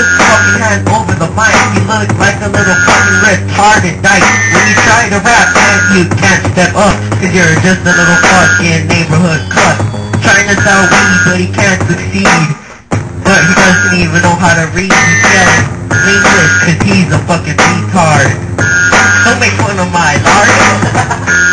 his fucking hand over the mic. He looked like a little fucking retarded dyke. When you try to rap, man, you can't step up, cause you're just a little fucking neighborhood cut. Trying to sell weed, but he can't succeed. But he doesn't even know how to read. He's yelling English, cause he's a fucking retard. Don't make fun of my lard.